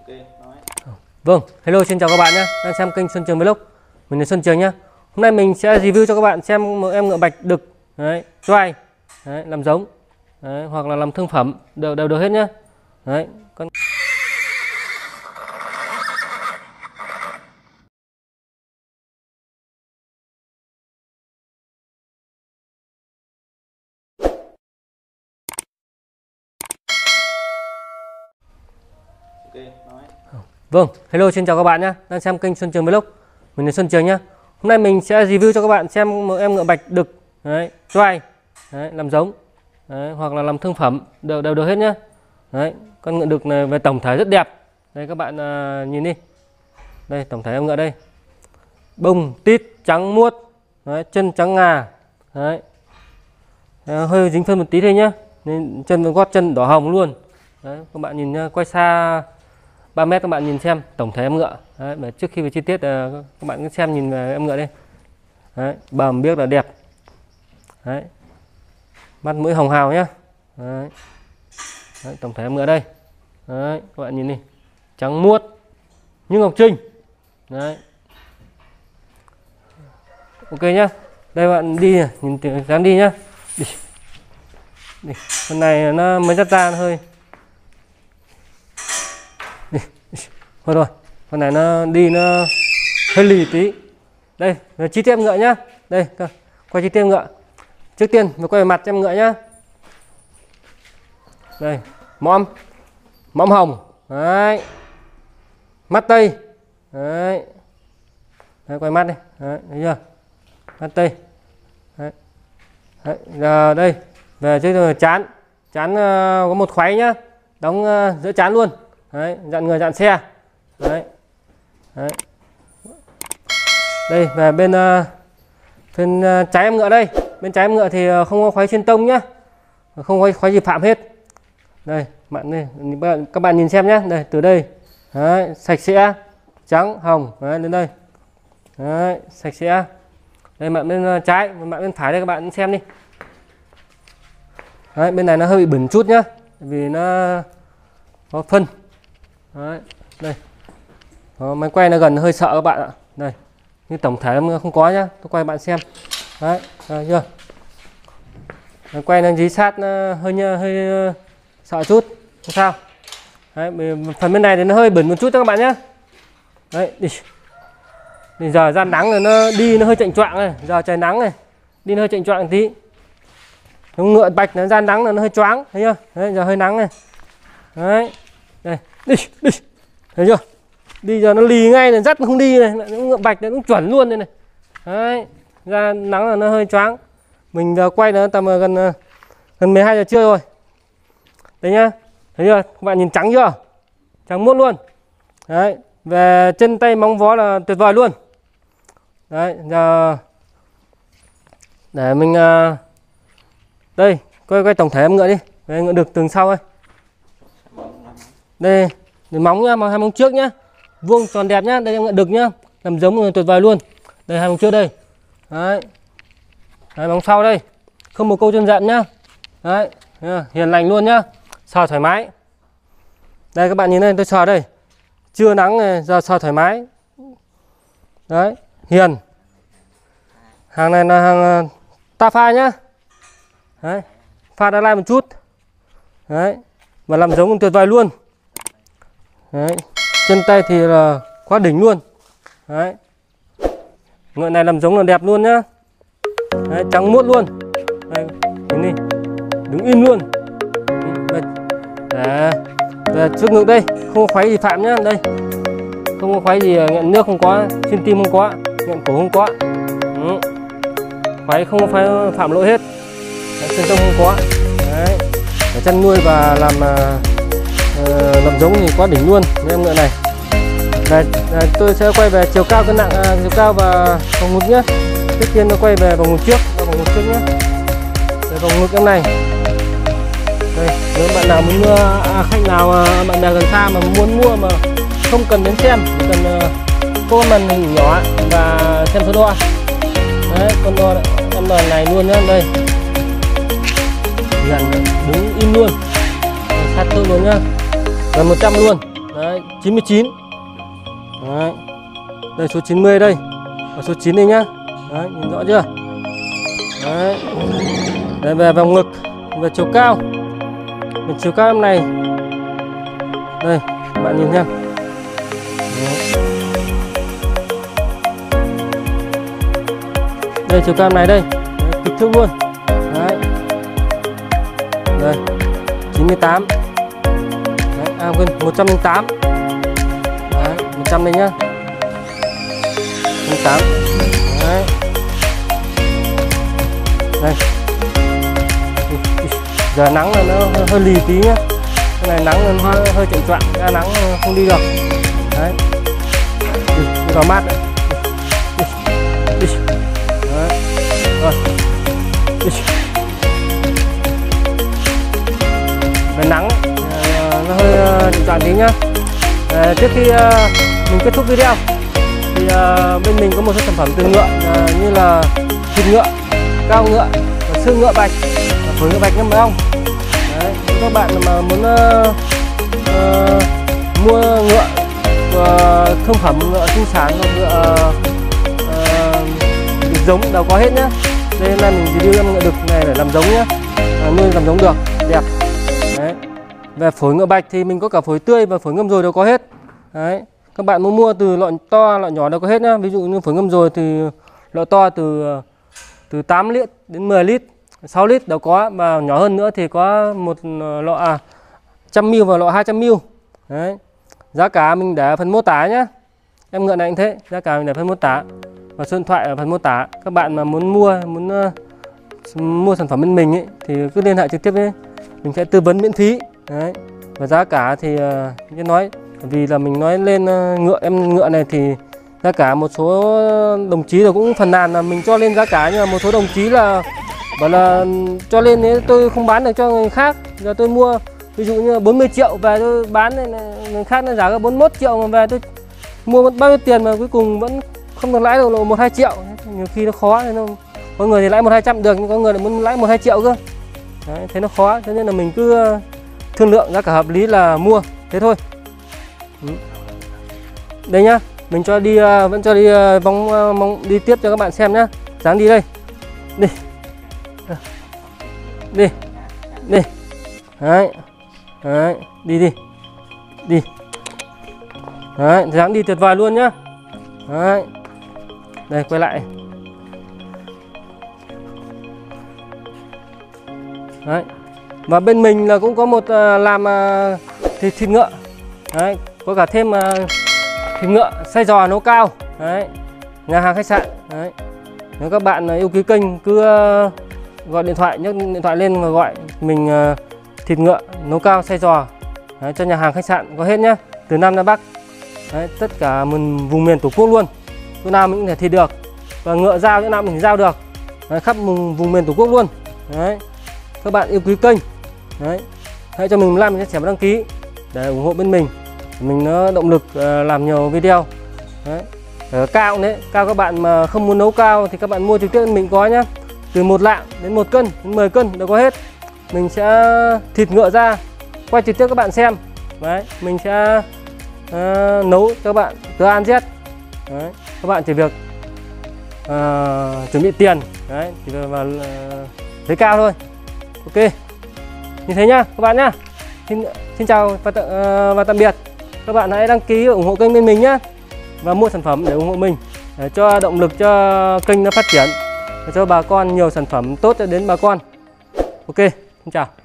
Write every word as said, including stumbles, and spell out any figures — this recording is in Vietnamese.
Okay, nói. Vâng, hello, xin chào các bạn nhé, đang xem kênh Xuân Trường Vlog. Mình là Xuân Trường nhé. Hôm nay mình sẽ review cho các bạn xem một em ngựa bạch đực đấy, choai đấy, làm giống đấy, hoặc là làm thương phẩm đều đều được hết nhá. Đấy, con Okay, nói. Vâng, hello, xin chào các bạn nhé, đang xem kênh Xuân Trường Vlog. Mình là Xuân Trường nhé. Hôm nay mình sẽ review cho các bạn xem một em ngựa bạch đực đấy, choai đấy, làm giống đấy, hoặc là làm thương phẩm đều đều được hết nhá. Đấy, con ngựa đực này về tổng thể rất đẹp. Đây các bạn à, nhìn đi. Đây tổng thể em ngựa đây. Bông tít trắng muốt, đấy, chân trắng ngà. Đấy. À, hơi dính phân một tí thôi nhá. Nên chân với gót chân đỏ hồng luôn. Đấy, các bạn nhìn nhá, quay xa ba mét các bạn nhìn xem tổng thể em ngựa. Đấy, để trước khi về chi tiết các bạn cứ xem nhìn về em ngựa đây. Đấy, bầm biếc là đẹp. Đấy. Mắt mũi hồng hào nhá. Đấy. Đấy, tổng thể em ngựa đây. Đấy, các bạn nhìn đi. Trắng muốt như ngọc trinh. Đấy. Ok nhá. Đây bạn đi này, nhìn dám đi nhá. Đi. Đi. Con này nó mới dắt ra nó hơi. Đi. Thôi rồi. Con này nó đi nó hơi lì tí. Đây, chi tiết em ngựa nhá. Đây, quay chi tiết em ngựa. Trước tiên mình quay về mặt em ngựa nhá. Đây, mõm. Mõm hồng. Đấy. Mắt tây. Đấy. Đấy, quay mắt đi. Đấy, thấy chưa? Mắt tây. Đấy. Đấy, giờ đây về trước chán. Chán uh, có một khoáy nhá. Đóng uh, giữa chán luôn. Đấy, dặn người dặn xe. Đấy. Đấy. Đây về bên uh, bên uh, trái em ngựa đây. Bên trái em ngựa thì uh, không có khoáy trên tông nhá. Không có khoáy gì phạm hết. Đây, bạn đây, các bạn nhìn xem nhé. Đây, từ đây. Đấy, sạch sẽ, trắng, hồng. Đấy, đến đây. Đấy, sạch sẽ. Đây, bạn bên trái, bạn bên phải đây các bạn xem đi. Đấy, bên này nó hơi bị bẩn chút nhá. Vì nó có phân. Đấy, đây. Đó, máy quay nó gần hơi sợ các bạn ạ. Đây, như tổng thể không có nhá. Tôi quay bạn xem. Đấy, thấy chưa? Máy quay nó dí sát nó hơi hơi sợ chút, không sao. Đấy, phần bên này thì nó hơi bẩn một chút các bạn nhé. Đấy, đi. Bây giờ ra nắng rồi nó đi nó hơi chạnh choạng này, giờ trời nắng này, đi nó hơi chạnh choạng tí. Nó ngựa bạch nó ra nắng là nó hơi choáng, thấy chưa? Đấy, giờ hơi nắng này. Đấy, đây, đi, đi, thấy chưa? Đi giờ nó lì ngay này, dắt nó không đi này, nó ngựa bạch nó cũng chuẩn luôn đây này. Đấy, ra nắng là nó hơi choáng. Mình giờ quay nó tầm gần gần mười hai giờ trưa rồi. Đấy nhá, thấy chưa? Các bạn nhìn trắng chưa? Trắng muốt luôn. Đấy, về chân tay móng vó là tuyệt vời luôn. Đấy, giờ để mình uh... đây, quay quay tổng thể em ngựa đi. Đây, ngựa được từng sau đây. Đây, đến móng nhá, hai móng trước nhá. Vuông tròn đẹp nhá, đây em ngựa đực nhá. Làm giống tuyệt vời luôn. Đây hai móng trước đây. Đấy. Đấy, móng sau đây. Không một câu chân giận nhá. Đấy, hiền lành luôn nhá. Sờ thoải mái. Đây các bạn nhìn đây, tôi sờ đây. Trưa nắng này, giờ sờ thoải mái. Đấy, hiền. Hàng này là hàng ta pha nhá. Đấy, pha đá lai một chút. Đấy, mà làm giống tuyệt vời luôn. Đấy, chân tay thì là quá đỉnh luôn. Đấy. Ngựa này làm giống là đẹp luôn nhá. Đấy, trắng muốt luôn. Đây, nhìn đi. Đứng im luôn. Đấy. Đấy, trước ngực đây, không có khoáy gì phạm nhá, đây. Không có khoáy gì, nghẹn nước không có, xuyên tim không có, nghẹn cổ không có. Ừ. Khoáy không có khoáy phạm lỗi hết. Chân tông không có. Đấy. Để chăn nuôi và làm uh, làm giống thì quá đỉnh luôn với em ngựa này. Đây, đây, tôi sẽ quay về chiều cao cân nặng, uh, chiều cao và vòng ngực nhé. Trước tiên tôi quay về vòng ngực trước, vòng ngực trước nhé. Đây, vòng ngực em này. Đây, nếu bạn nào muốn mua, à, khách nào à, bạn bè gần xa mà muốn mua mà không cần đến xem, chỉ cần uh, có màn hình nhỏ và xem số đo. Đấy, con đo em đo này luôn nhá, đây. Dần đứng im luôn. Đây, sát thương luôn nhá. Gần một trăm luôn. Đấy, chín mươi chín. Đấy. Đây số chín mươi đây. Ở số chín đây nhá. Đấy, nhìn rõ chưa? Đấy. Đây về vòng ngực, về chiều cao. Về chiều cao em này. Đây, các bạn nhìn nha. Đấy. Đây chiều cao em này đây. Đấy, kích thước luôn. Đấy. Đây, chín mươi tám. Đấy, à quên, một trăm lẻ tám. Đấy, một trăm đây nhá. một trăm lẻ tám. Đấy. Đây. Giờ nắng là nó hơi lì tí nhá. Cái này nắng nó hơi, hơi chậm choạng, ra nắng không đi được. Đấy. Đi, đi vào mát đấy. Đi. Đi. Đấy. Rồi. Đi. Cái nắng nó hơi chậm choạng tí nhá. À, trước khi uh, mình kết thúc video thì uh, bên mình có một số sản phẩm từ ngựa uh, như là thịt ngựa, cao ngựa, và xương ngựa bạch, và phổi ngựa bạch ngâm mật ong. Đấy, các bạn mà muốn uh, uh, mua ngựa uh, thương phẩm ngựa sinh sản hoặc ngựa uh, giống đều có hết nhá. Đây hôm nay mình review em ngựa đực này để làm giống nhá, uh, nuôi làm giống được đẹp. Đấy. Về phổi ngựa bạch thì mình có cả phổi tươi và phổi ngâm rồi đều có hết. Đấy. Các bạn muốn mua từ loại to, loại nhỏ đều có hết nhá. Ví dụ như phổi ngâm rồi thì loại to từ từ tám lít đến mười lít, sáu lít đều có, và nhỏ hơn nữa thì có một lọ à, trăm ml và lọ hai trăm ml. Đấy. Giá cả mình để ở phần mô tả nhá. Em ngựa này cũng thế, giá cả mình để phần mô tả và số điện thoại ở phần mô tả. Các bạn mà muốn mua muốn uh, mua sản phẩm bên mình ấy, thì cứ liên hệ trực tiếp với mình, sẽ tư vấn miễn phí. Đấy. Và giá cả thì uh, như nói, vì là mình nói lên uh, ngựa em ngựa này thì giá cả một số đồng chí là cũng phàn nàn là mình cho lên giá cả, nhưng mà một số đồng chí là bảo là cho lên đấy tôi không bán được cho người khác, giờ tôi mua ví dụ như bốn mươi triệu về tôi bán người khác nó giá có bốn mươi mốt triệu, mà về tôi mua bao nhiêu tiền mà cuối cùng vẫn không được lãi được một hai triệu. Nhiều khi nó khó, nên nó, có người thì lãi một hai trăm được, nhưng có người lại muốn lãi một hai triệu cơ. Đấy, thế nó khó, cho nên là mình cứ thương lượng giá cả hợp lý là mua, thế thôi. Đây nhá, mình cho đi vẫn cho đi vòng mong đi tiếp cho các bạn xem nhá. Dáng đi đây, đi, đi, đi, đấy, đấy, đi đi, đi, đấy, dáng đi tuyệt vời luôn nhá. Đấy, đây quay lại. Đấy. Và bên mình là cũng có một uh, làm uh, thịt, thịt ngựa. Đấy, có cả thêm uh, thịt ngựa xay giò nấu cao. Đấy, nhà hàng khách sạn. Đấy. Nếu các bạn uh, yêu quý kênh cứ uh, gọi điện thoại, nhấc điện thoại lên và gọi mình uh, thịt ngựa nấu cao xay giò. Đấy, cho nhà hàng khách sạn có hết nhá, từ Nam ra Bắc. Đấy, tất cả mình vùng miền Tổ quốc luôn, chỗ nào mình cũng thể thịt được, và ngựa giao chỗ nào mình giao được. Đấy, khắp vùng, vùng miền Tổ quốc luôn. Đấy. Các bạn yêu quý kênh, đấy, hãy cho mình like, mình chia sẻ và đăng ký để ủng hộ bên mình, mình nó động lực uh, làm nhiều video. Đấy. Ở cao đấy, cao các bạn mà không muốn nấu cao thì các bạn mua trực tiếp mình có nhá, từ một lạng đến một cân đến mười cân đều có hết. Mình sẽ thịt ngựa ra quay trực tiếp các bạn xem. Đấy, mình sẽ uh, nấu cho các bạn từ A đến Z. Đấy, các bạn chỉ việc uh, chuẩn bị tiền, đấy, chỉ việc vào uh, lấy cao thôi. Ok, như thế nhá các bạn nhá. Xin, xin chào và, uh, và tạm biệt. Các bạn hãy đăng ký ủng hộ kênh bên mình nhá, và mua sản phẩm để ủng hộ mình, để cho động lực cho kênh nó phát triển, để cho bà con nhiều sản phẩm tốt đến bà con. Ok, xin chào.